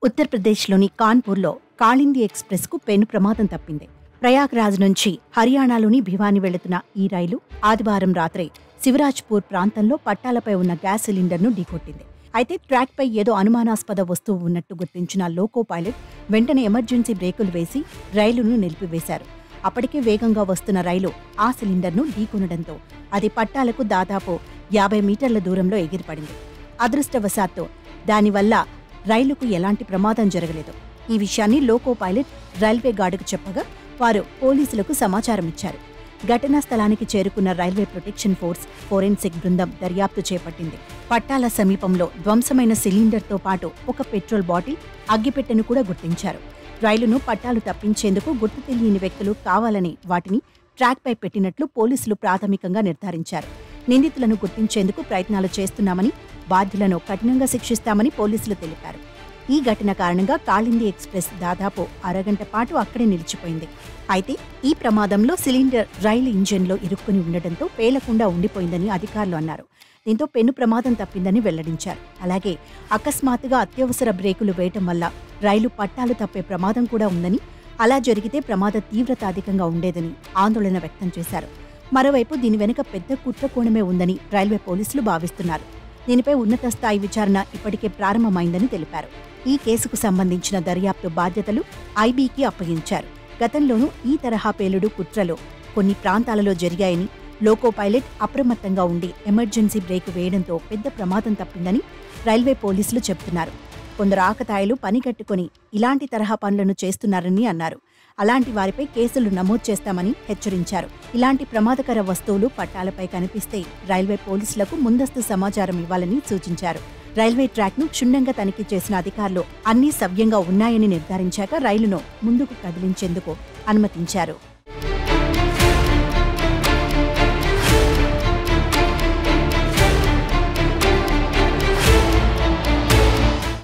ఉత్తరప్రదేశ్లోని కాన్పూర్లో కాళింది ఎక్స్‌ప్రెస్‌కు పెను ప్రమాదం తప్పింది. ప్రయాగ్‌రాజ్ నుంచి హర్యానాలోని భివానీ వెళుతున్న ఈ రైలు ఆదివారం రాత్రి శివరాజ్‌పూర్ ప్రాంతంలో పట్టాలపై ఉన్న గ్యాస్ సిలిండర్‌ను ఢీకొట్టింది. అయితే ట్రాక్‌పై ఏదో అనుమానాస్పద వస్తువు ఉన్నట్టు గుర్తించిన లోకో పైలట్ వెంటనే ఎమర్జెన్సీ బ్రేకులు వేసి రైలును నిలిపివేశారు. అప్పటికే వేగంగా వస్తున్న రైలు ఆ సిలిండర్‌ను ఢీకొనడంతో అది పట్టాలకు దాదాపు 50 మీటర్ల దూరంలో ఎగిరిపడింది. అదృష్టవశాత్తు దానివల్ల రైలుకు ఎలాంటి ప్రమాదం జరగలేదు. ఈ విషయాన్ని లోకో పైలట్ రైల్వే గార్డుకు చెప్పగా వారు పోలీసులకు సమాచారం ఇచ్చారు. ఘటనా స్థలానికి చేరుకున్న రైల్వే ప్రొటెక్షన్ ఫోర్స్ ఫోరెన్సిక్ బృందం దర్యాప్తు చేపట్టింది. పట్టాల సమీపంలో ధ్వంసమైన సిలిండర్తో పాటు ఒక పెట్రోల్ బాటిల్, అగ్గిపెట్టెను కూడా గుర్తించారు. రైలును పట్టాలు తప్పించేందుకు గుర్తు తెలియని వ్యక్తులు కావాలని వాటిని ట్రాక్పై పెట్టినట్లు పోలీసులు ప్రాథమికంగా నిర్ధారించారు. నిందితులను గుర్తించేందుకు ప్రయత్నాలు చేస్తున్నామని, బాధ్యులను కఠినంగా శిక్షిస్తామని పోలీసులు తెలిపారు. ఈ ఘటన కారణంగా కాళింది ఎక్స్‌ప్రెస్ దాదాపు అరగంట పాటు అక్కడే నిలిచిపోయింది. అయితే ఈ ప్రమాదంలో సిలిండర్ రైలు ఇంజిన్లో ఇరుక్కుని ఉండటంతో పేలకుండా ఉండిపోయిందని అధికారులు అన్నారు. దీంతో పెను ప్రమాదం తప్పిందని వెల్లడించారు. అలాగే అకస్మాత్తుగా అత్యవసర బ్రేకులు వేయటం వల్ల రైలు పట్టాలు తప్పే ప్రమాదం కూడా ఉందని, అలా జరిగితే ప్రమాద తీవ్రత అధికంగా ఉండేదని ఆందోళన వ్యక్తం చేశారు. మరోవైపు దీని వెనుక పెద్ద కుట్రకోణమే ఉందని రైల్వే పోలీసులు భావిస్తున్నారు. దీనిపై ఉన్నత స్థాయి విచారణ ఇప్పటికే ప్రారంభమైందని తెలిపారు. ఈ కేసుకు సంబంధించిన దర్యాప్తు బాధ్యతలు ఐబీకి అప్పగించారు. గతంలోనూ ఈ తరహా పేలుడు కుట్రలు కొన్ని ప్రాంతాలలో జరిగాయని, లోకో పైలట్ అప్రమత్తంగా ఉండి ఎమర్జెన్సీ బ్రేక్ వేయడంతో పెద్ద ప్రమాదం తప్పిందని రైల్వే పోలీసులు చెబుతున్నారు. కొందరు ఆకతాయిలు పనిగట్టుకుని ఇలాంటి తరహా పనులను చేస్తున్నారని అన్నారు. అలాంటి వారిపై కేసులు నమోదు చేస్తామని హెచ్చరించారు. ఇలాంటి ప్రమాదకర వస్తువులు పట్టాలపై కనిపిస్తే రైల్వే పోలీసులకు ముందస్తు సమాచారం ఇవ్వాలని సూచించారు. రైల్వే ట్రాక్ను క్షుణ్ణంగా తనిఖీ చేసిన అధికారులు అన్నీ సవ్యంగా ఉన్నాయని నిర్ధారించాక రైలును ముందుకు కదిలించేందుకు అనుమతించారు.